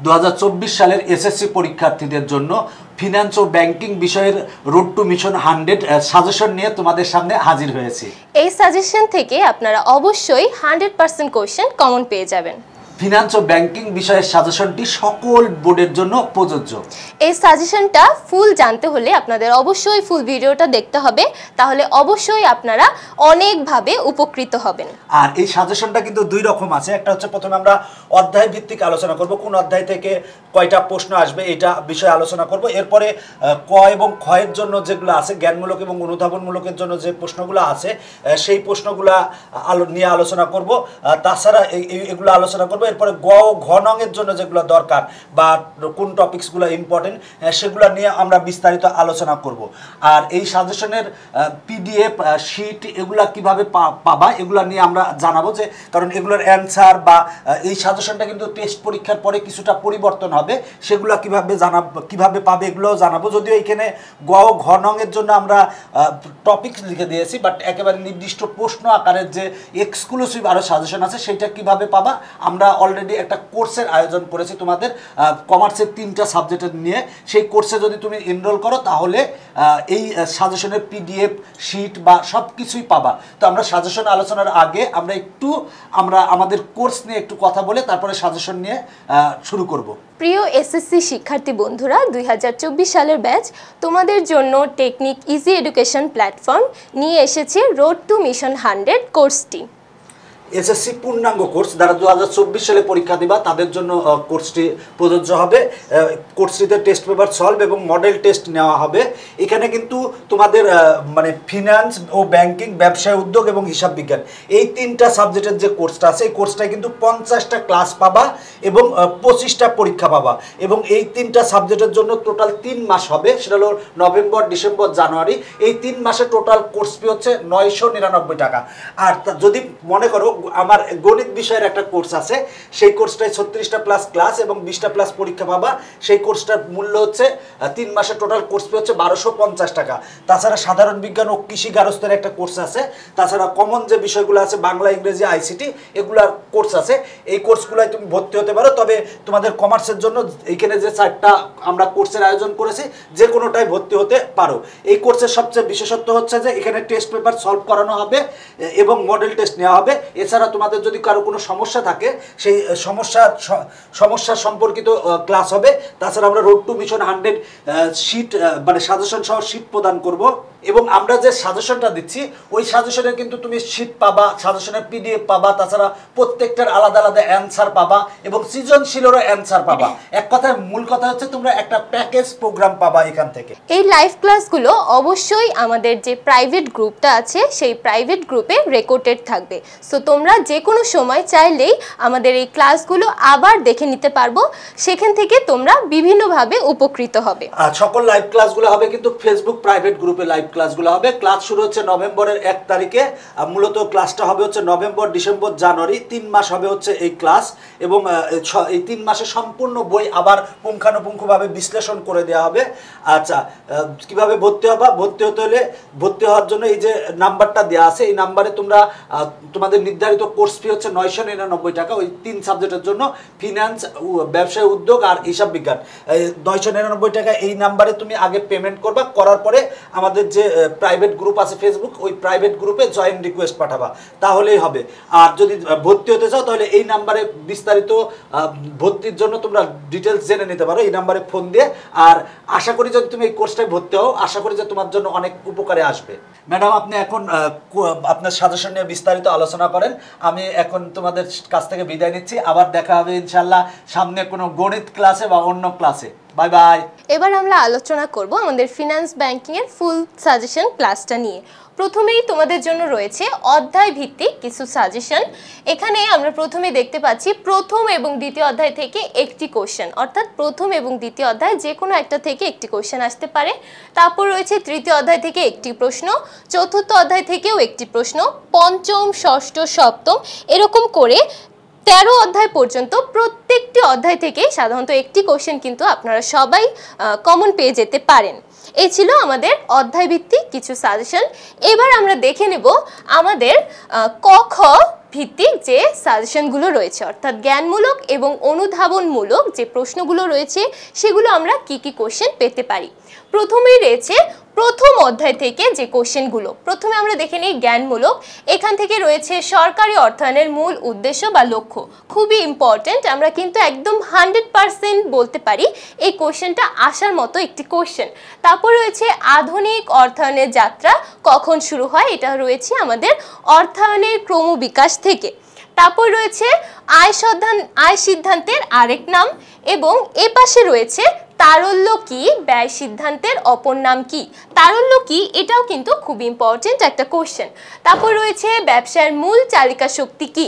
2024 সালের এসএসসি পরীক্ষার্থীদের জন্য ফিনান্স ও ব্যাংকিং বিষয়ের রোড টু মিশন 100 সাজেশন নিয়ে তোমাদের সামনে হাজির হয়েছি। এই সাজেশন থেকে আপনারা অবশ্যই 100% কোশ্চেন কমন পেয়ে যাবেন। ফিনান্স ও ব্যাংকিং বিষয়ের সাজেশনটি সকল বোর্ডের জন্য প্রযোজ্য। এই সাজেশনটা ফুল জানতে হলে আপনাদের অবশ্যই ফুল ভিডিওটা দেখতে হবে, তাহলে অবশ্যই আপনারা অনেকভাবে উপকৃত হবেন। আর এই সাজেশনটা কিন্তু দুই রকম আছে। একটা হচ্ছে প্রথমে আমরা অধ্যায় ভিত্তিক আলোচনা করব, কোন অধ্যায় থেকে কয়টা প্রশ্ন আসবে এটা বিষয়ে আলোচনা করব। এরপরে ক এবং খ এর জন্য যেগুলো আছে জ্ঞানমূলক এবং অনুধাবনমূলকের জন্য যে প্রশ্নগুলো আছে সেই প্রশ্নগুলো নিয়ে আলোচনা করব। তাছাড়া এগুলো আলোচনা করব। এরপরে গ ও ঘ নং এর জন্য যেগুলো দরকার বা কোন টপিকসগুলো ইম্পর্টেন্ট সেগুলো নিয়ে আমরা বিস্তারিত আলোচনা করব। আর এই সাজেশনের পিডিএফ শিট এগুলা কিভাবে পাবা এগুলা নিয়ে আমরা জানাবো, যে কারণ এগুলোর অ্যান্সার বা এই সাজেশনটা কিন্তু টেস্ট পরীক্ষার পরে কিছুটা পরিবর্তন হবে, সেগুলো কিভাবে পাবে এগুলোও জানাবো। যদিও এখানে গ ও ঘ নং এর জন্য আমরা টপিকস লিখে দিয়েছি, বাট একেবারে নির্দিষ্ট প্রশ্ন আকারের যে এক্সক্লুসিভ আরও সাজেশন আছে সেটা কিভাবে পাবা আমরা অলরেডি একটা কোর্সের আয়োজন করেছি তোমাদের কমার্সের 3টা সাবজেক্টের নিয়ে। সেই কোর্সে যদি তুমি এনরোল করো তাহলে এই সাজেশনের পিডিএফ শিট বা সব কিছুই পাবা। তো আমরা সাজেশন আলোচনার আগে আমরা আমাদের কোর্স নিয়ে একটু কথা বলে তারপরে সাজেশন নিয়ে শুরু করব। প্রিয় এসএসসি শিক্ষার্থী বন্ধুরা, 2024 সালের ব্যাচ তোমাদের জন্য টেকনিক ইজি এডুকেশন প্ল্যাটফর্ম নিয়ে এসেছে রোড টু মিশন 100 কোর্সটি। এসএসসি পূর্ণাঙ্গ কোর্স যারা 2024 সালে পরীক্ষা দিবা তাদের জন্য কোর্সটি প্রযোজ্য হবে। কোর্সটিতে টেস্ট পেপার সলভ এবং মডেল টেস্ট নেওয়া হবে। এখানে কিন্তু তোমাদের মানে ফিনান্স ও ব্যাংকিং, ব্যবসায় উদ্যোগ এবং হিসাব বিজ্ঞান এই 3টা সাবজেক্টের যে কোর্সটা আছে এই কোর্সটায় কিন্তু 50টা ক্লাস পাবা এবং 25টা পরীক্ষা পাবা। এবং এই 3টা সাবজেক্টের জন্য টোটাল 3 মাস হবে, সেটা হলো নভেম্বর, ডিসেম্বর, জানুয়ারি। এই 3 মাসে টোটাল কোর্স ফি হচ্ছে 999 টাকা। আর যদি মনে করো আমার গণিত বিষয়ের একটা কোর্স আছে, সেই কোর্সটায় 36টা প্লাস ক্লাস এবং 20টা প্লাস পরীক্ষা পাবা। সেই কোর্সটার মূল্য হচ্ছে 3 মাসের টোটাল কোর্স ফি হচ্ছে 1250 টাকা। তাছাড়া সাধারণ বিজ্ঞান ও কৃষি গার্হস্থ্যের একটা কোর্স আছে। তাছাড়া কমন যে বিষয়গুলো আছে বাংলা, ইংরেজি, আইসিটি এগুলার কোর্স আছে। এই কোর্সগুলোয় তুমি ভর্তি হতে পারো। তবে তোমাদের কমার্সের জন্য এইখানে যে 4টা আমরা কোর্সের আয়োজন করেছি যে কোনোটাই ভর্তি হতে পারো। এই কোর্সের সবচেয়ে বিশেষত্ব হচ্ছে যে এখানে টেস্ট পেপার সলভ করানো হবে এবং মডেল টেস্ট নেওয়া হবে। এছাড়া তোমাদের যদি কারো কোনো সমস্যা থাকে সেই সমস্যা সম্পর্কিত ক্লাস হবে। তাছাড়া আমরা রোড টু মিশন 100 শিট মানে সাজেশন সহ শিট প্রদান করব। এবং আমরা যে সাজেশনটা দিচ্ছি ওই সাজেশনে কিন্তু তুমি শিট পাবা, সাজেশনের পিডিএফ পাবা, তাছাড়া প্রত্যেকটার আলাদা আলাদা অ্যান্সার পাবা এবং সৃজনশীলেরও অ্যান্সার পাবা। এক কথায় মূল কথা হচ্ছে তোমরা একটা প্যাকেজ প্রোগ্রাম পাবা এখান থেকে। এই লাইভ ক্লাসগুলো অবশ্যই আমাদের যে প্রাইভেট গ্রুপটা আছে সেই প্রাইভেট গ্রুপে রেকর্ডেড থাকবে। সো তোমরা যে কোনো সময় চাইলেই আমাদের এই ক্লাসগুলো আবার দেখে নিতে পারবো, সেখান থেকে তোমরা বিভিন্নভাবে উপকৃত হবে। আর সকল লাইভ ক্লাসগুলো হবে কিন্তু ফেসবুক প্রাইভেট গ্রুপে লাইভ ক্লাসগুলো হবে। ক্লাস শুরু হচ্ছে নভেম্বরের 1 তারিখে। মূলত ক্লাসটা হবে হচ্ছে নভেম্বর, ডিসেম্বর, জানুয়ারি 3 মাস হবে হচ্ছে এই ক্লাস। এবং এই 3 মাসে সম্পূর্ণ বই আবার পুঙ্খানুপুঙ্খভাবে বিশ্লেষণ করে দেওয়া হবে। আচ্ছা, কিভাবে ভর্তি হবা? ভর্তি হতে হলে ভর্তি হওয়ার জন্য এই যে নাম্বারটা দেওয়া আছে এই নাম্বারে তোমরা তোমাদের নির্ধারিত কোর্স ফি হচ্ছে 999 টাকা। ওই 3 সাবজেক্টের জন্য ফিনান্স, ব্যবসায় উদ্যোগ আর হিসাব বিজ্ঞান 999 টাকা এই নাম্বারে তুমি আগে পেমেন্ট করবা। করার পরে আমাদের যে প্রাইভেট গ্রুপ আছে ফেসবুক, ওই প্রাইভেট গ্রুপে জয়েন রিকোয়েস্ট পাঠাবা, তাহলেই হবে। আর যদি ভর্তি হতে চাও তাহলে এই নাম্বারে বিস্তারিত ভর্তির জন্য তোমরা ডিটেলস জেনে নিতে পারো এই নাম্বারে ফোন দিয়ে। আর আশা করি যদি তুমি এই কোর্সটায় ভর্তি হও, আশা করি যে তোমার জন্য অনেক উপকারে আসবে। ম্যাডাম, আপনি এখন আপনার সাজেশন নিয়ে বিস্তারিত আলোচনা করেন। আমি এখন তোমাদের কাছ থেকে বিদায় নিচ্ছি। আবার দেখা হবে ইনশাল্লাহ সামনে কোনো গণিত ক্লাসে বা অন্য ক্লাসে। Bye bye. এবার আমরা আলোচনা করব আমাদের ফিনান্স ব্যাংকিং এর ফুল সাজেশন ক্লাসটা নিয়ে। প্রথমেই তোমাদের জন্য রয়েছে অধ্যায় ভিত্তিক কিছু সাজেশন। এখানে আমরা প্রথমে দেখতে পাচ্ছি প্রথম এবং দ্বিতীয় অধ্যায় থেকে একটি কোশ্চেন, অর্থাৎ প্রথম এবং দ্বিতীয় অধ্যায় যে কোনো একটা থেকে একটি কোশ্চেন আসতে পারে। তারপর রয়েছে তৃতীয় অধ্যায় থেকে একটি প্রশ্ন, চতুর্থ অধ্যায় থেকেও একটি প্রশ্ন, পঞ্চম, ষষ্ঠ, সপ্তম এরকম করে 13 অধ্যায় পর্যন্ত প্রত্যেকটি অধ্যায় থেকে সাধারণত একটি কোশ্চেন কিন্তু আপনারা সবাই কমন পেয়ে যেতে পারেন। এই ছিল আমাদের অধ্যায় ভিত্তিক কিছু সাজেশন। এবার আমরা দেখে নেব আমাদের ক খ ভিত্তিক যে সাজেশনগুলো রয়েছে, অর্থাৎ জ্ঞানমূলক এবং অনুধাবনমূলক যে প্রশ্নগুলো রয়েছে সেগুলো আমরা কি কি কোশ্চেন পেতে পারি। প্রথমেই রয়েছে প্রথম অধ্যায় থেকে যে কোশ্চেনগুলো। প্রথমে আমরা দেখে নিই জ্ঞানমূলক। এখান থেকে রয়েছে সরকারি অর্থায়নের মূল উদ্দেশ্য বা লক্ষ্য, খুবই ইম্পর্টেন্ট। আমরা কিন্তু একদম 100% বলতে পারি এই কোশ্চেনটা আসার মতো একটি কোশ্চেন। তারপর রয়েছে আধুনিক অর্থায়নের যাত্রা কখন শুরু হয়, এটা রয়েছে আমাদের অর্থায়নের ক্রমবিকাশ থেকে। তারপর রয়েছে আয় সিদ্ধান্তের আরেক নাম, এবং এ পাশে রয়েছে তারল্য কি, ব্যয় সিদ্ধান্তের অপর নাম কি। তারল্য কি, এটাও কিন্তু খুব ইম্পর্টেন্ট একটা কোশ্চেন। তারপর রয়েছে ব্যবসায়ের মূল চালিকা শক্তি কি,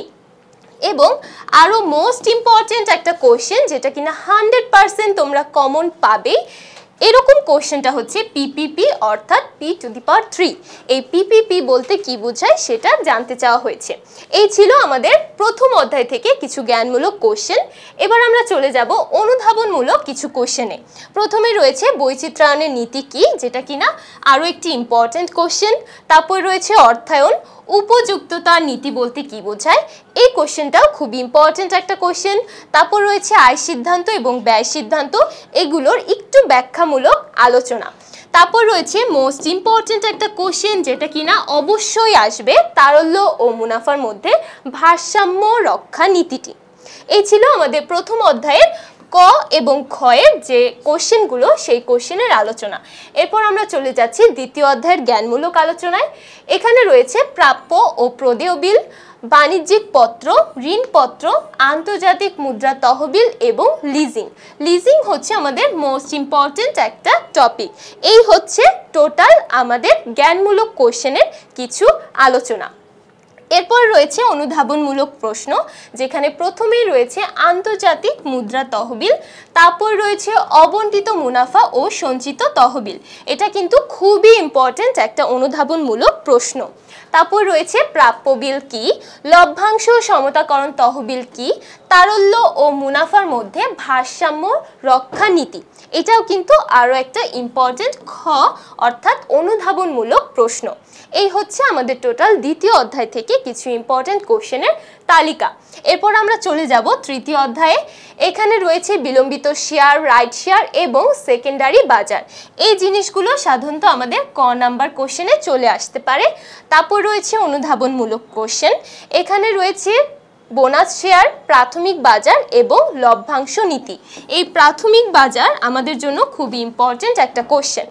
এবং আরও মোস্ট ইম্পর্টেন্ট একটা কোশ্চেন যেটা কিনা 100% তোমরা কমন পাবে, এরকম কোশ্চেনটা হচ্ছে পিপিপি অর্থাৎ P⁻3। এই পিপিপি বলতে কি বোঝায় সেটা জানতে চাওয়া হয়েছে। এই ছিল আমাদের প্রথম অধ্যায় থেকে কিছু জ্ঞানমূলক কোশ্চেন। এবার আমরা চলে যাব অনুধাবনমূলক কিছু কোশ্চেনে। প্রথমে রয়েছে বৈচিত্র্যায়নের নীতি কি, যেটা কিনা আরও একটি ইম্পর্টেন্ট কোশ্চেন। তারপর রয়েছে অর্থায়ন উপযুক্ততার নীতি বলতে কি বোঝায়, এই কোশ্চেনটাও খুব ইম্পর্টেন্ট একটা কোশ্চেন। তারপর রয়েছে আয় সিদ্ধান্ত এবং ব্যয় সিদ্ধান্ত, এগুলোর একটু ব্যাখ্যামূলক আলোচনা। তারপর রয়েছে মোস্ট ইম্পর্টেন্ট একটা কোশ্চেন যেটা কিনা অবশ্যই আসবে, তারল্য ও মুনাফার মধ্যে ভারসাম্য রক্ষা নীতিটি। এই ছিল আমাদের প্রথম অধ্যায়ের ক এবং খ এর যে কোশ্চেনগুলো, সেই কোশ্চেনের আলোচনা। এরপর আমরা চলে যাচ্ছি দ্বিতীয় অধ্যায়ের জ্ঞানমূলক আলোচনায়। এখানে রয়েছে প্রাপ্য ও প্রদেয় বিল, বাণিজ্যিক পত্র, ঋণপত্র, আন্তর্জাতিক মুদ্রা তহবিল এবং লিজিং। লিজিং হচ্ছে আমাদের মোস্ট ইম্পর্টেন্ট একটা টপিক। এই হচ্ছে টোটাল আমাদের জ্ঞানমূলক কোশ্চেনের কিছু আলোচনা। এরপর রয়েছে অনুধাবনমূলক প্রশ্ন, যেখানে প্রথমেই রয়েছে আন্তর্জাতিক মুদ্রা তহবিল, তারপর রয়েছে অবন্টিত মুনাফা ও সঞ্চিত তহবিল। এটা কিন্তু খুবই ইম্পর্টেন্ট একটা অনুধাবনমূলক প্রশ্ন। তারপর রয়েছে প্রাপ্য বিল কি, লভ্যাংশ সমতাকরণ তহবিল কি, তারল্য ও মুনাফার মধ্যে ভারসাম্য রক্ষা নীতি। এটাও কিন্তু আরও একটা ইম্পর্টেন্ট খ অর্থাৎ অনুধাবনমূলক প্রশ্ন। এই হচ্ছে আমাদের টোটাল দ্বিতীয় অধ্যায় থেকে কিছু ইম্পর্টেন্ট কোশ্চেনের তালিকা। এরপর আমরা চলে যাব তৃতীয় অধ্যায়ে। এখানে রয়েছে বিলম্বিত শেয়ার, রাইট শেয়ার এবং সেকেন্ডারি বাজার। এই জিনিসগুলো সাধারণত আমাদের ক নাম্বার কোশ্চেনে চলে আসতে পারে। তারপর রয়েছে অনুধাবনমূলক কোশ্চেন। এখানে রয়েছে বোনাস শেয়ার, প্রাথমিক বাজার এবং লভ্যাংশ নীতি। এই প্রাথমিক বাজার আমাদের জন্য খুবই ইম্পর্টেন্ট একটা কোশ্চেন।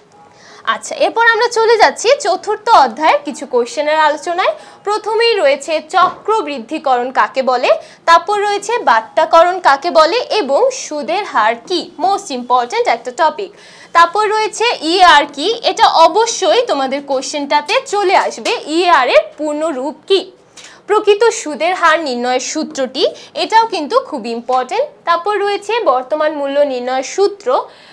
আচ্ছা, এরপর আমরা চলে যাচ্ছি চতুর্থ অধ্যায়ের কিছু কোশ্চেনের আলোচনায়। প্রথমেই রয়েছে চক্রবৃদ্ধিকরণ কাকে বলে, তারপর রয়েছে বাট্টাকরণ কাকে বলে এবং সুদের হার কি, মোস্ট ইম্পর্টেন্ট একটা টপিক। তারপর রয়েছে ইএআর কি, এটা অবশ্যই তোমাদের কোশ্চেনটাতে চলে আসবে। ইএআর এর পূর্ণ রূপ কি, প্রকৃত সুদের হার নির্ণয়ের সূত্রটি, এটাও কিন্তু খুব ইম্পর্টেন্ট। তারপর রয়েছে বর্তমান মূল্য নির্ণয়ের সূত্র,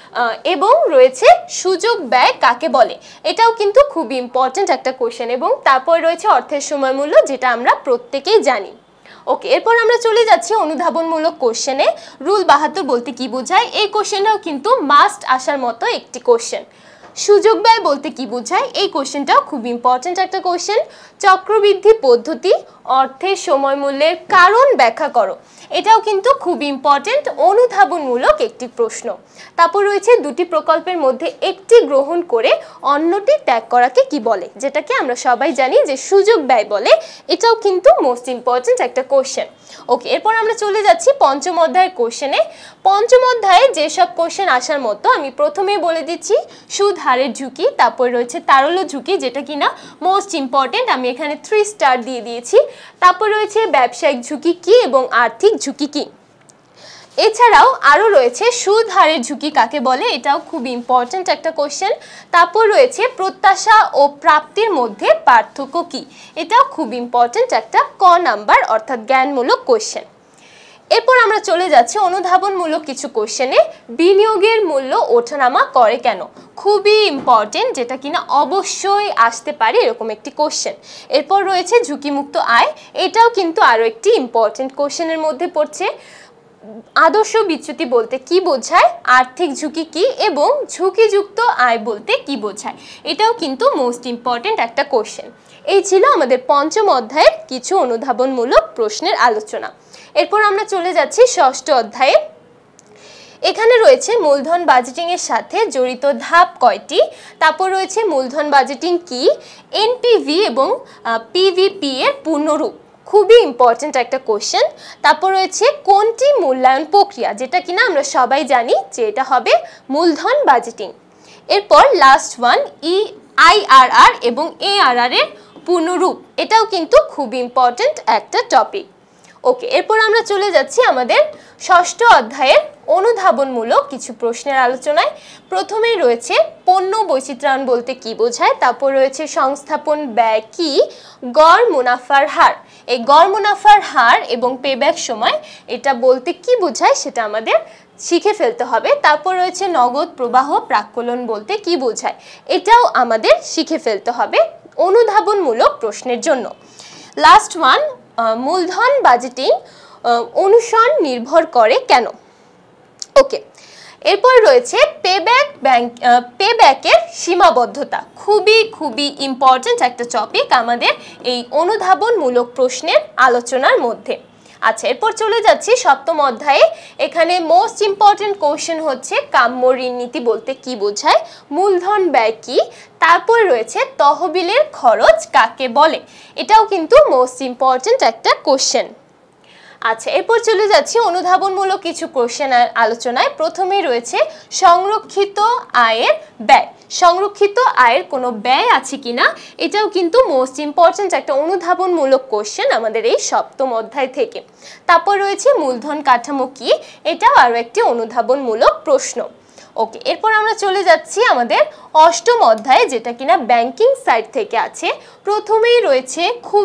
এবং রয়েছে সুযোগ ব্যয় কাকে বলে, এটাও কিন্তু খুব ইম্পর্টেন্ট একটা কোশ্চেন। এবং তারপর রয়েছে অর্থের সময় মূল্য, যেটা আমরা প্রত্যেকেই জানি। ওকে, এরপর আমরা চলে যাচ্ছি অনুধাবনমূলক কোশ্চেনে। রুল 72 বলতে কি বোঝায়, এই কোশ্চেনটাও কিন্তু মাস্ট আসার মতো একটি কোশ্চেন। সুযোগ ব্যয় বলতে কি বোঝায়, এই কোশ্চেনটাও খুব ইম্পর্টেন্ট একটা কোশ্চেন। চক্রবৃদ্ধি পদ্ধতি, অর্থের সময় মূল্যের কারণ ব্যাখ্যা করো, এটাও কিন্তু খুব ইম্পর্টেন্ট অনুধাবনমূলক একটি প্রশ্ন। তারপর রয়েছে দুটি প্রকল্পের মধ্যে একটি গ্রহণ করে অন্যটি ত্যাগ করাকে কি বলে, যেটাকে আমরা সবাই জানি যে সুযোগ ব্যয় বলে। এটাও কিন্তু মোস্ট ইম্পর্টেন্ট একটা কোশ্চেন। ওকে, এরপর আমরা চলে যাচ্ছি পঞ্চম অধ্যায়ের কোশ্চেনে। পঞ্চম অধ্যায়ে যেসব কোশ্চেন আসার মতো আমি প্রথমেই বলে দিচ্ছি। সুদ হারের ঝুঁকি, তারপর রয়েছে তারল্য ঝুঁকি, যেটা কিনা মোস্ট ইম্পর্টেন্ট, আমি এখানে 3 স্টার দিয়ে দিয়েছি। তারপর রয়েছে ব্যবসায়িক ঝুঁকি কি এবং আর্থিক ঝুঁকি কি। এছাড়াও আরও রয়েছে সুদ হারের ঝুঁকি কাকে বলে, এটাও খুব ইম্পর্টেন্ট একটা কোশ্চেন। তারপর রয়েছে প্রত্যাশা ও প্রাপ্তির মধ্যে পার্থক্য কি, এটাও খুব ইম্পর্টেন্ট একটা ক নাম্বার অর্থাৎ জ্ঞানমূলক কোশ্চেন। এরপর আমরা চলে যাচ্ছি অনুধাবনমূলক কিছু কোশ্চেনে। বিনিয়োগের মূল্য ওঠানামা করে কেন, খুবই ইম্পর্টেন্ট, যেটা কিনা অবশ্যই আসতে পারে এরকম একটি কোশ্চেন। এরপর রয়েছে ঝুঁকিমুক্ত আয়, এটাও কিন্তু আরও একটি ইম্পর্টেন্ট কোশ্চেনের মধ্যে পড়ছে। আদর্শ বিচ্যুতি বলতে কি বোঝায়, আর্থিক ঝুঁকি কি, এবং ঝুঁকিযুক্ত আয় বলতে কি বোঝায়, এটাও কিন্তু মোস্ট ইম্পর্টেন্ট একটা কোশ্চেন। এই ছিল আমাদের পঞ্চম অধ্যায়ের কিছু অনুধাবনমূলক প্রশ্নের আলোচনা। এরপর আমরা চলে যাচ্ছি ষষ্ঠ অধ্যায়ে। এখানে রয়েছে মূলধন বাজেটিং এর সাথে জড়িত ধাপ কয়টি, তারপর রয়েছে মূলধন বাজেটিং কি, এনপিভি এবং পিভিপি এর পূর্ণরূপ, খুবই ইম্পর্টেন্ট একটা কোশ্চেন। তারপর রয়েছে কোনটি মূল্যায়ন প্রক্রিয়া, যেটা কিনা আমরা সবাই জানি যে এটা হবে মূলধন বাজেটিং। এরপর লাস্ট ওয়ান আইআরআর এবং এআরআর এর পূর্ণরূপ, এটাও কিন্তু খুব ইম্পর্টেন্ট একটা টপিক। ওকে, এরপর আমরা চলে যাচ্ছি আমাদের ষষ্ঠ অধ্যায়ের অনুধাবনমূলক কিছু প্রশ্নের আলোচনায়। প্রথমেই রয়েছে পণ্য বৈচিত্র্যায়ন বলতে কি বোঝায়, তারপর রয়েছে সংস্থাপন ব্যয় কি, গড় মুনাফার হার, এই গড় মুনাফার হার এবং পেব্যাক সময় এটা বলতে কি বোঝায় সেটা আমাদের শিখে ফেলতে হবে। তারপর রয়েছে নগদ প্রবাহ প্রাক্কলন বলতে কি বোঝায়, এটাও আমাদের শিখে ফেলতে হবে অনুধাবনমূলক প্রশ্নের জন্য। লাস্ট ওয়ান মূলধন বাজেটিং অনুসরণ নির্ভর করে কেন। ওকে, এরপর রয়েছে পেব্যাকের সীমাবদ্ধতা, খুবই ইম্পর্টেন্ট একটা টপিক আমাদের এই অনুধাবনমূলক প্রশ্নের আলোচনার মধ্যে। আচ্ছা, এরপর চলে যাচ্ছি সপ্তম অধ্যায়ে। এখানে মোস্ট ইম্পর্টেন্ট কোশ্চেন হচ্ছে কাম্য ঋণ নীতি বলতে কি বোঝায়, মূলধন ব্যয় কি, তারপর রয়েছে তহবিলের খরচ কাকে বলে, এটাও কিন্তু মোস্ট ইম্পর্টেন্ট একটা কোশ্চেন। আচ্ছা, এরপর চলে যাচ্ছি অনুধাবনমূলক কিছু কোশ্চেন আলোচনায়। প্রথমেই রয়েছে সংরক্ষিত আয়ের ব্যয়, সংরক্ষিত আয়ের কোনো ব্যয় আছে কিনা, এটাও কিন্তু মোস্ট ইম্পর্টেন্ট একটা অনুধাবনমূলক কোশ্চেন আমাদের এই সপ্তম অধ্যায় থেকে। তারপর রয়েছে মূলধন কাঠামো কি, এটাও আরও একটি অনুধাবনমূলক প্রশ্ন। ওকে, এরপর আমরা চলে যাচ্ছি আমাদের অষ্টম অধ্যায়ে, যেটা কিনা ব্যাংকিং সাইড থেকে আছে। প্রথমেই রয়েছে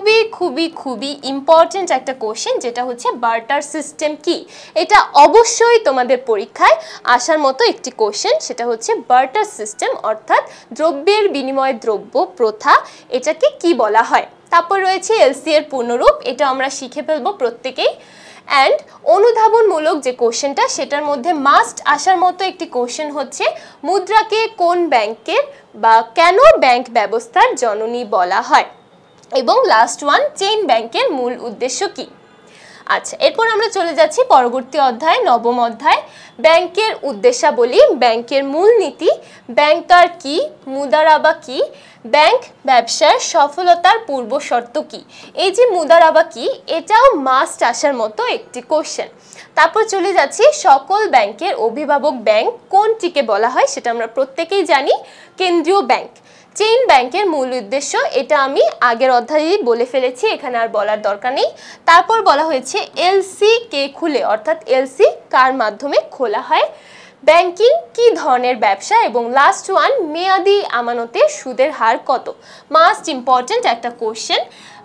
খুবই ইম্পর্টেন্ট একটা কোশ্চেন, যেটা হচ্ছে বার্টার সিস্টেম কি, এটা অবশ্যই তোমাদের পরীক্ষায় আসার মতো একটি কোশ্চেন। সেটা হচ্ছে বার্টার সিস্টেম অর্থাৎ দ্রব্যের বিনিময় দ্রব্য প্রথা, এটাকে কি বলা হয়। তারপর রয়েছে এলসি এর পূর্ণরূপ, এটা আমরা শিখে ফেলবো প্রত্যেকেই। অ্যান্ড অনুধাবনমূলক যে কোশ্চেনটা, সেটার মধ্যে মাস্ট আসার মতো একটি কোশ্চেন হচ্ছে মুদ্রাকে কোন ব্যাংকের বা কেন ব্যাংক ব্যবস্থার জননী বলা হয়, এবং লাস্ট ওয়ান চেইন ব্যাংকের মূল উদ্দেশ্য কি। আচ্ছা, এরপর আমরা চলে যাচ্ছি পরবর্তী অধ্যায়, নবম অধ্যায়, ব্যাংকের উদ্দেশ্যাবলী, ব্যাংকের মূলনীতি, ব্যাংকার কি, মুদারাবা কি, ব্যাংক ব্যবসার সফলতার পূর্ব শর্ত কি। এই যে মুদারাবা কি, এটাও মাস্ট আসার মতো একটি কোশ্চেন। তারপর চলে যাচ্ছি সকল ব্যাংকের অভিভাবক ব্যাংক কোনটিকে বলা হয়, সেটা আমরা প্রত্যেকেই জানি, কেন্দ্রীয় ব্যাংক। চেইন ব্যাংকের মূল উদ্দেশ্য, এটা আমি আগের অধ্যায়েই বলে ফেলেছি, এখানে আর বলার দরকার নেই। তারপর বলা হয়েছে এলসি কে খুলে, অর্থাৎ এলসি কার মাধ্যমে খোলা হয়, ব্যাংকিং কি ধরনের ব্যবসা, এবং লাস্ট ওয়ান মেয়াদি আমানতের সুদের হার কত। মাস্ট ইম্পর্টেন্ট একটা কোশ্চেন,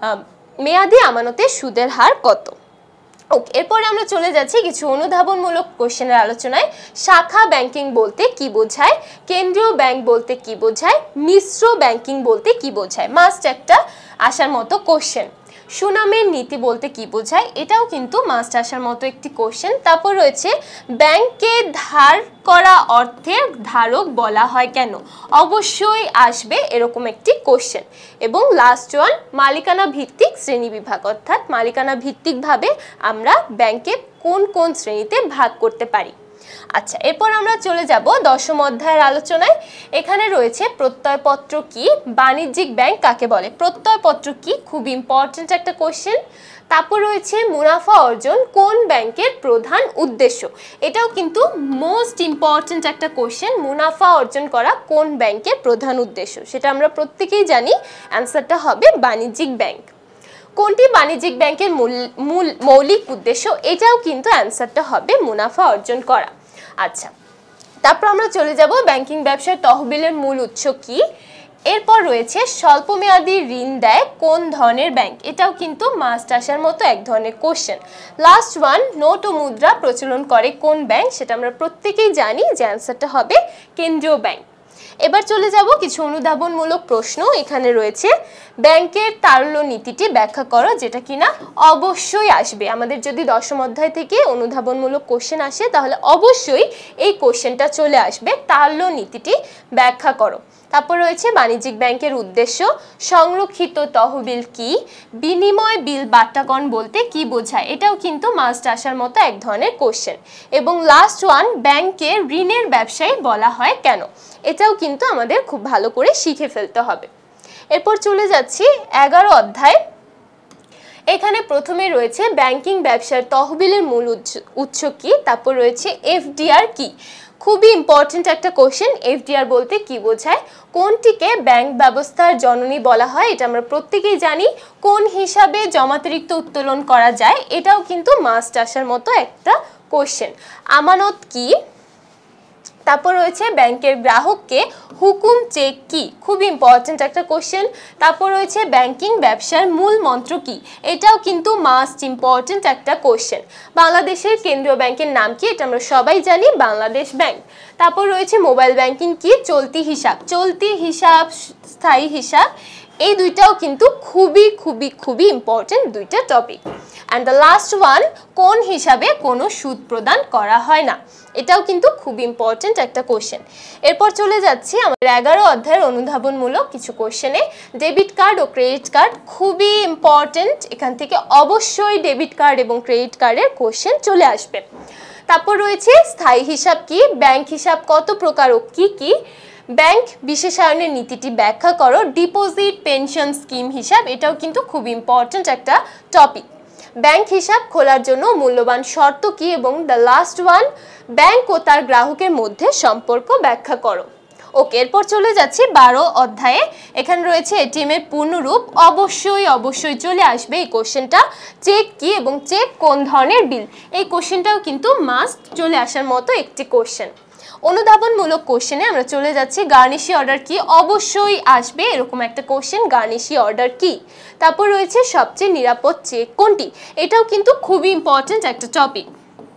মেয়াদি আমানতের সুদের হার কত। ওকে, এরপরে আমরা চলে যাচ্ছি কিছু অনুধাবনমূলক কোশ্চেনের আলোচনায়। শাখা ব্যাংকিং বলতে কি বোঝায়, কেন্দ্রীয় ব্যাংক বলতে কি বোঝায়, মিশ্র ব্যাংকিং বলতে কি বোঝায়, মাস্ট একটা আসার মতো কোশ্চেন। সুনামের নীতি বলতে কি বোঝায়, এটাও কিন্তু মাস্ট আসার মতো একটি কোশ্চেন। তারপর রয়েছে ব্যাংকে ধার করা অর্থের ধারক বলা হয় কেন, অবশ্যই আসবে এরকম একটি কোশ্চেন। এবং লাস্ট ওয়ান মালিকানা ভিত্তিক শ্রেণী বিভাগ, অর্থাৎ মালিকানা ভিত্তিকভাবে আমরা ব্যাংকে কোন কোন শ্রেণীতে ভাগ করতে পারি। আচ্ছা, এরপর আমরা চলে যাব দশম অধ্যায়ের আলোচনায়। এখানে রয়েছে প্রত্যয়পত্র কি, বাণিজ্যিক ব্যাংক কাকে বলে, প্রত্যয়পত্র কি, খুব ইম্পর্টেন্ট একটা কোশ্চেন। তারপর রয়েছে মুনাফা অর্জন কোন ব্যাংকের প্রধান উদ্দেশ্য, এটাও কিন্তু মোস্ট ইম্পর্টেন্ট একটা কোশ্চেন, মুনাফা অর্জন করা কোন ব্যাংকের প্রধান উদ্দেশ্য, সেটা আমরা প্রত্যেকেই জানি, অ্যান্সারটা হবে বাণিজ্যিক ব্যাংক। কোনটি বাণিজ্যিক ব্যাংকের মৌলিক উদ্দেশ্য, এটাও কিন্তু অ্যান্সারটা হবে মুনাফা অর্জন করা। আচ্ছা, তারপর আমরা চলে যাব ব্যাংকিং ব্যবসায় তহবিলের মূল উৎস কি। এরপর রয়েছে স্বল্পমেয়াদী ঋণ দেয় কোন ধরনের ব্যাংক, এটাও কিন্তু মাস্ট আসার মতো এক ধরনের কোশ্চেন। লাস্ট ওয়ান নোট ও মুদ্রা প্রচলন করে কোন ব্যাংক, সেটা আমরা প্রত্যেকেই জানি যে অ্যান্সারটা হবে কেন্দ্রীয় ব্যাংক। এবার চলে যাব কিছু অনুধাবনমূলক প্রশ্ন। এখানে রয়েছে ব্যাংকের তারল্য নীতিটি ব্যাখ্যা করো, যেটা কিনা অবশ্যই আসবে। আমাদের যদি দশম অধ্যায় থেকে অনুধাবনমূলক কোশ্চেন আসে তাহলে অবশ্যই এই কোশ্চেনটা চলে আসবে, তারল্য নীতিটি ব্যাখ্যা করো। তারপর রয়েছে বাণিজ্যিক ব্যাংকের উদ্দেশ্য, সংরক্ষিত তহবিল কি, বিনিময় বিল বাট্টাকরণ বলতে কি বোঝায়, এটাও কিন্তু মাস্ট আসার মতো এক ধরনের কোশ্চেন। এবং লাস্ট ওয়ান, ব্যাংকে ঋণের ব্যবসায়ী বলা হয় কেন, এটাও কিন্তু আমাদের খুব ভালো করে শিখে ফেলতে হবে। এরপর চলে যাচ্ছি 11 অধ্যায়। এখানে প্রথমে রয়েছে ব্যাংকিং ব্যবসার তহবিলের মূল উৎস কি, তারপর রয়েছে এফডিআর কি, খুবই ইম্পর্টেন্ট একটা কোশ্চেন। এফডিআর বলতে কি বোঝায়, কোনটিকে ব্যাংক ব্যবস্থার জননী বলা হয়, এটা আমরা প্রত্যেকেই জানি। কোন হিসাবে জমাতিরিক্ত উত্তোলন করা যায়, এটাও কিন্তু মাস্ট আসার মতো একটা কোশ্চেন। আমানত কি, তারপর রয়েছে ব্যাংকের গ্রাহককে হুকুম চেক কি, খুব ইম্পর্টেন্ট একটা কোশ্চেন। তারপর রয়েছে ব্যাংকিং ব্যবসার মূল মন্ত্র কি, এটাও কিন্তু মাস্ট ইম্পর্টেন্ট একটা কোশ্চেন। বাংলাদেশের কেন্দ্রীয় ব্যাংকের নাম কি, এটা আমরা সবাই জানি, বাংলাদেশ ব্যাংক। তারপর রয়েছে মোবাইল ব্যাংকিং কি, চলতি হিসাব, চলতি হিসাব, স্থায়ী হিসাব, এই দুইটাও কিন্তু খুবই খুবই খুবই ইম্পর্টেন্ট দুইটা topic. And the last one, কোন হিসাবে কোনো সুদ প্রদান করা হয় না, এটাও কিন্তু খুব ইম্পর্টেন্ট একটা কোশ্চেন। এরপর চলে যাচ্ছি আমাদের 11 অধ্যায়ের অনুধাবনমূলক কিছু কোশ্চেনে। ডেবিট কার্ড ও ক্রেডিট কার্ড খুবই ইম্পর্টেন্ট, এখান থেকে অবশ্যই ডেবিট কার্ড এবং ক্রেডিট কার্ডের কোশ্চেন চলে আসবে। তারপর রয়েছে স্থায়ী হিসাব কি, ব্যাংক হিসাব কত প্রকার ও কি কি, ব্যাংক বিশেষায়নের নীতিটি ব্যাখ্যা করো, ডিপোজিট পেনশন স্কিম হিসাব, এটাও কিন্তু খুব ইম্পর্টেন্ট একটা টপিক। ব্যাংক হিসাব খোলার জন্য মূল্যবান শর্ত কি, এবং দ্য লাস্ট ওয়ান, ব্যাংক ও তার গ্রাহকের মধ্যে সম্পর্ক ব্যাখ্যা করো। ওকে, এরপর চলে যাচ্ছি 12 অধ্যায়ে। এখানে রয়েছে এটিএম এর পূর্ণরূপ, অবশ্যই অবশ্যই চলে আসবে এই কোশ্চেনটা। চেক কি এবং চেক কোন ধরনের বিল, এই কোশ্চেনটাও কিন্তু মাস্ট চলে আসার মতো একটি কোশ্চেন। অনুধাবনমূলক কোশ্চেনে আমরা চলে যাচ্ছি গার্নিশি অর্ডার কি, অবশ্যই আসবে এরকম একটা কোশ্চেন, গার্নিশি অর্ডার কি। তারপর রয়েছে সবচেয়ে নিরাপদ চেক কোনটি, এটাও কিন্তু খুবই ইম্পর্টেন্ট একটা টপিক।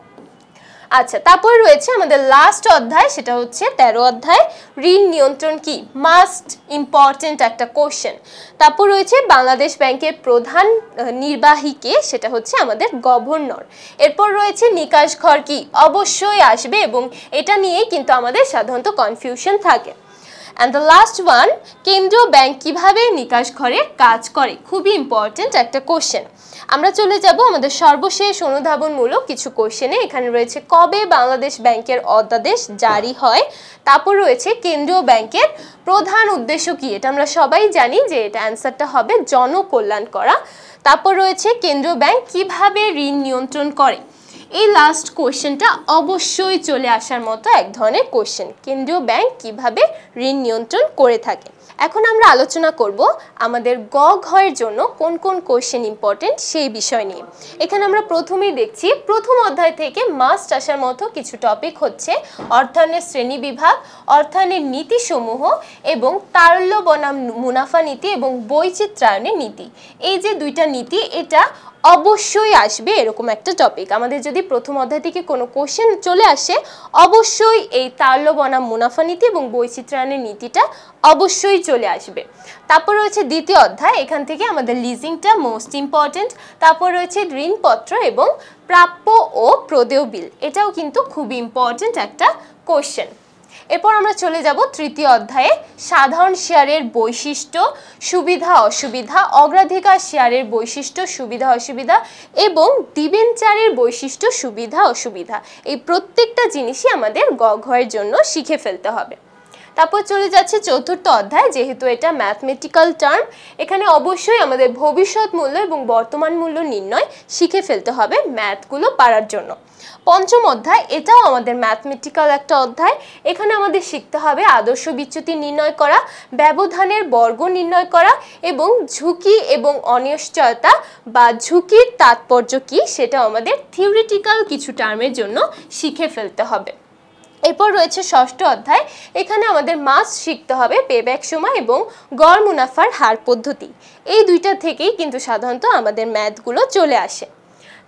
আচ্ছা, তারপর রয়েছে আমাদের লাস্ট অধ্যায়, সেটা হচ্ছে 13 অধ্যায়, ঋণ নিয়ন্ত্রণ কি, মাস্ট ইম্পর্টেন্ট একটা কোশ্চেন। তারপর রয়েছে বাংলাদেশ ব্যাংকের প্রধান নির্বাহীকে, সেটা হচ্ছে আমাদের গভর্নর। এরপর রয়েছে নিকাশ ঘর কি, অবশ্যই আসবে এবং এটা নিয়েই কিন্তু আমাদের সাধারণত কনফিউশন থাকে। অ্যান্ড দ্য লাস্ট ওয়ান, কেন্দ্রীয় ব্যাংক কিভাবে নিকাশ ঘরের কাজ করে, খুবই ইম্পর্টেন্ট একটা কোশ্চেন। আমরা চলে যাব আমাদের সর্বশেষ অনুধাবনমূলক কিছু কোশ্চেনে। এখানে রয়েছে কবে বাংলাদেশ ব্যাংকের অধ্যাদেশ জারি হয়, তারপর রয়েছে কেন্দ্রীয় ব্যাংকের প্রধান উদ্দেশ্য কি, এটা আমরা সবাই জানি যে এটা অ্যান্সারটা হবে জনকল্যাণ করা। তারপর রয়েছে কেন্দ্রীয় ব্যাংক কিভাবে ঋণ নিয়ন্ত্রণ করে, এই লাস্ট কোশ্চেনটা অবশ্যই চলে আসার মতো এক ধরনের কোশ্চেন, কেন্দ্রীয় ব্যাংক কিভাবে ঋণ নিয়ন্ত্রণ করে থাকে। এখন আমরা আলোচনা করব আমাদের গ ঘয়ের জন্য কোন কোন কোশ্চেন ইম্পর্টেন্ট সেই বিষয় নিয়ে। এখানে আমরা প্রথমেই দেখছি প্রথম অধ্যায় থেকে মাস্ট আসার মতো কিছু টপিক হচ্ছে অর্থায়নের শ্রেণী বিভাগ, অর্থায়নের নীতিসমূহ এবং তারল্য বনাম মুনাফা নীতি এবং বৈচিত্র্যায়নের নীতি। এই যে দুইটা নীতি, এটা অবশ্যই আসবে এরকম একটা টপিক। আমাদের যদি প্রথম অধ্যায় থেকে কোনো কোশ্চেন চলে আসে, অবশ্যই এই তারল্য বনাম মুনাফা নীতি এবং বৈচিত্র্যায়নের নীতিটা অবশ্যই চলে আসবে। তারপর রয়েছে দ্বিতীয় অধ্যায়, এখান থেকে আমাদের লিজিংটা মোস্ট ইম্পর্টেন্ট। তারপর রয়েছে ঋণপত্র এবং প্রাপ্য ও প্রদেয় বিল, এটাও কিন্তু খুবই ইম্পর্টেন্ট একটা কোশ্চেন। এরপর আমরা চলে যাব তৃতীয় অধ্যায়ে, সাধারণ শেয়ারের বৈশিষ্ট্য, সুবিধা অসুবিধা, অগ্রাধিকার শেয়ারের বৈশিষ্ট্য, সুবিধা অসুবিধা এবং ডিবেঞ্চারের বৈশিষ্ট্য, সুবিধা অসুবিধা, এই প্রত্যেকটা জিনিসই আমাদের গ ঘয়ের জন্য শিখে ফেলতে হবে। তারপর চলে যাচ্ছে চতুর্থ অধ্যায়, যেহেতু এটা ম্যাথমেটিক্যাল টার্ম, এখানে অবশ্যই আমাদের ভবিষ্যৎ মূল্য এবং বর্তমান মূল্য নির্ণয় শিখে ফেলতে হবে ম্যাথগুলো পারার জন্য। পঞ্চম অধ্যায়, এটাও আমাদের ম্যাথমেটিক্যাল একটা অধ্যায়, এখানে আমাদের শিখতে হবে আদর্শ বিচ্যুতি নির্ণয় করা, ব্যবধানের বর্গ নির্ণয় করা এবং ঝুঁকি এবং অনিশ্চয়তা বা ঝুঁকির তাৎপর্য কী সেটাও আমাদের থিওরিটিক্যাল কিছু টার্মের জন্য শিখে ফেলতে হবে। এরপর রয়েছে ষষ্ঠ অধ্যায়, এখানে আমাদের মাস্ট শিখতে হবে পেব্যাক সময় এবং গড় মুনাফার হার পদ্ধতি, এই দুইটা থেকেই কিন্তু সাধারণত আমাদের ম্যাথগুলো চলে আসে।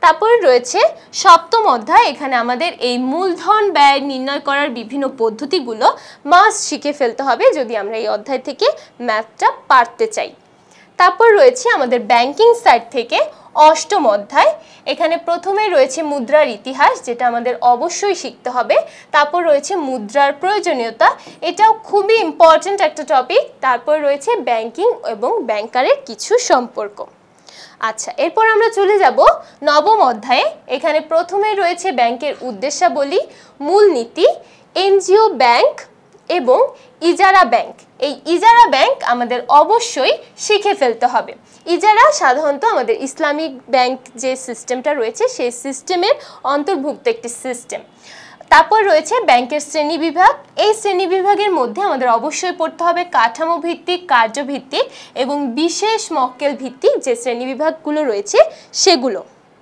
তারপরে রয়েছে সপ্তম অধ্যায়। এখানে আমাদের এই মূলধন ব্যয় নির্ণয় করার বিভিন্ন পদ্ধতিগুলো মাস্ট শিখে ফেলতে হবে যদি আমরা এই অধ্যায় থেকে ম্যাথটা পারতে চাই। তারপর রয়েছে আমাদের ব্যাংকিং সাইড থেকে অষ্টম অধ্যায়। এখানে প্রথমে রয়েছে মুদ্রার ইতিহাস, যেটা আমাদের অবশ্যই শিখতে হবে। তারপর রয়েছে মুদ্রার প্রয়োজনীয়তা, এটাও খুবই ইম্পর্ট্যান্ট একটা টপিক। তারপর রয়েছে ব্যাংকিং এবং ব্যাংকারের কিছু সম্পর্ক। আচ্ছা, এরপর আমরা চলে যাব নবম অধ্যায়ে। এখানে প্রথমে রয়েছে ব্যাংকের উদ্দেশ্যাবলী, মূলনীতি, এনজিও ব্যাংক এবং ইজারা ব্যাংক। এই ইজারা ব্যাংক আমাদের অবশ্যই শিখে ফেলতে হবে। ইজারা সাধারণত আমাদের ইসলামিক ব্যাংক যে সিস্টেমটা রয়েছে সেই সিস্টেমের অন্তর্ভুক্ত একটি সিস্টেম। তারপর রয়েছে ব্যাংকের শ্রেণীবিভাগ। এই শ্রেণীবিভাগের মধ্যে আমাদের অবশ্যই পড়তে হবে কাঠামো ভিত্তিক, কার্যভিত্তিক এবং বিশেষ মক্কেল ভিত্তিক যে শ্রেণীবিভাগগুলো রয়েছে সেগুলো।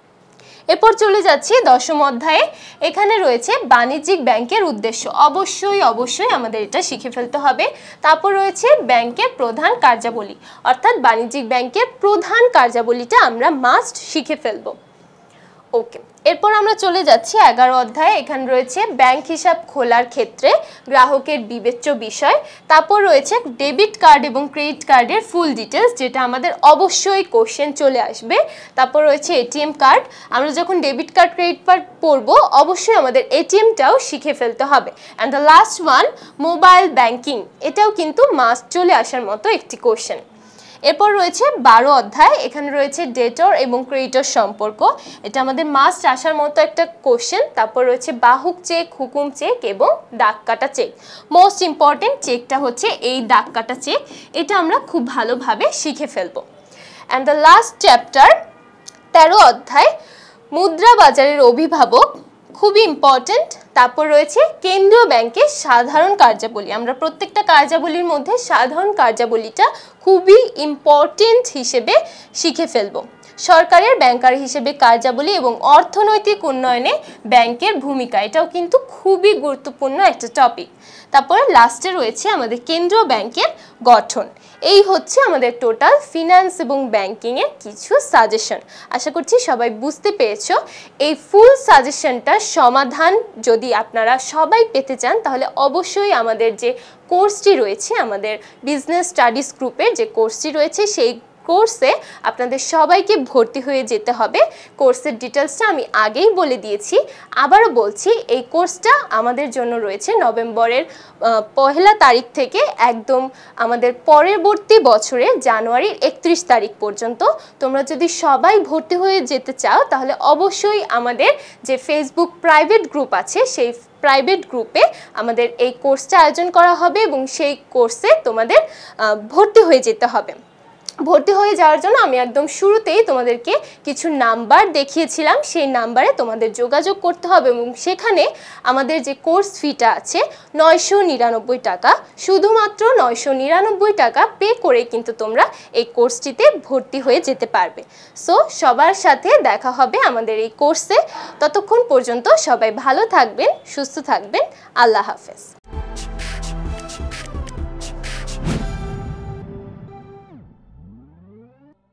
এরপর চলে যাচ্ছি দশম অধ্যায়ে। এখানে রয়েছে বাণিজ্যিক ব্যাংকের উদ্দেশ্য, অবশ্যই আমাদের এটা শিখে ফেলতে হবে। তারপর রয়েছে ব্যাংকের প্রধান কার্যাবলী, অর্থাৎ বাণিজ্যিক ব্যাংকের প্রধান কার্যাবলীটা আমরা মাস্ট শিখে ফেলবো। ওকে, এরপর আমরা চলে যাচ্ছি 11 অধ্যায়ে। এখানে রয়েছে ব্যাংক হিসাব খোলার ক্ষেত্রে গ্রাহকের বিবেচ্য বিষয়। তারপর রয়েছে ডেবিট কার্ড এবং ক্রেডিট কার্ডের ফুল ডিটেলস, যেটা আমাদের অবশ্যই কোশ্চেন চলে আসবে। তারপর রয়েছে এটিএম কার্ড। আমরা যখন ডেবিট কার্ড, ক্রেডিট কার্ড পড়বো অবশ্যই আমাদের এটিএমটাও শিখে ফেলতে হবে। And the last one mobile banking, এটাও কিন্তু মাস্ট চলে আসার মতো একটি কোশ্চেন। এরপর রয়েছে 12 অধ্যায়। এখানে রয়েছে ডেটর এবং ক্রেডিটর সম্পর্ক, এটা আমাদের মাস্ট আসার মতো একটা কোশ্চেন। তারপর রয়েছে বাহুক চেক, হুকুম চেক এবং দাগ কাটা চেক। মোস্ট ইম্পর্টেন্ট চেকটা হচ্ছে এই দাগ কাটা চেক, এটা আমরা খুব ভালোভাবে শিখে ফেলবো। অ্যান্ড দ্য লাস্ট চ্যাপ্টার 13 অধ্যায় মুদ্রা বাজারের অভিভাবক, খুবই ইম্পর্টেন্ট। তারপর রয়েছে কেন্দ্রীয় ব্যাংকের সাধারণ কার্যাবলী। আমরা প্রত্যেকটা কার্যাবলীর মধ্যে সাধারণ কার্যাবলীটা খুবই ইম্পর্টেন্ট হিসেবে শিখে ফেলবো। সরকারের ব্যাংকার হিসেবে কার্যাবলী এবং অর্থনৈতিক উন্নয়নে ব্যাংকের ভূমিকা, এটাও কিন্তু খুবই গুরুত্বপূর্ণ একটা টপিক। তারপরে লাস্টে রয়েছে আমাদের কেন্দ্রীয় ব্যাংকের গঠন। এই হচ্ছে আমাদের টোটাল ফিনান্স এবং ব্যাংকিংয়ের কিছু সাজেশন। আশা করছি সবাই বুঝতে পেরেছো। এই ফুল সাজেশনটার সমাধান যদি আপনারা সবাই পেতে চান তাহলে অবশ্যই আমাদের যে কোর্সটি রয়েছে, আমাদের বিজনেস স্টাডিজ গ্রুপের যে কোর্সটি রয়েছে সেই কোর্সে আপনাদের সবাইকে ভর্তি হয়ে যেতে হবে। কোর্সের ডিটেলসটা আমি আগেই বলে দিয়েছি, আবারও বলছি, এই কোর্সটা আমাদের জন্য রয়েছে নভেম্বরের 1 তারিখ থেকে একদম আমাদের পরবর্তী বছরের জানুয়ারির 31 তারিখ পর্যন্ত। তোমরা যদি সবাই ভর্তি হয়ে যেতে চাও তাহলে অবশ্যই আমাদের যে ফেসবুক প্রাইভেট গ্রুপ আছে সেই প্রাইভেট গ্রুপে আমাদের এই কোর্সটা আয়োজন করা হবে এবং সেই কোর্সে তোমাদের ভর্তি হয়ে যেতে হবে। ভর্তি হয়ে যাওয়ার জন্য আমি একদম শুরুতেই তোমাদেরকে কিছু নাম্বার দেখিয়েছিলাম, সেই নাম্বারে তোমাদের যোগাযোগ করতে হবে এবং সেখানে আমাদের যে কোর্স ফিটা আছে 999 টাকা, শুধুমাত্র 999 টাকা পে করে কিন্তু তোমরা এই কোর্সটিতে ভর্তি হয়ে যেতে পারবে। সো সবার সাথে দেখা হবে আমাদের এই কোর্সে। ততক্ষণ পর্যন্ত সবাই ভালো থাকবেন, সুস্থ থাকবেন। আল্লাহ হাফেজ।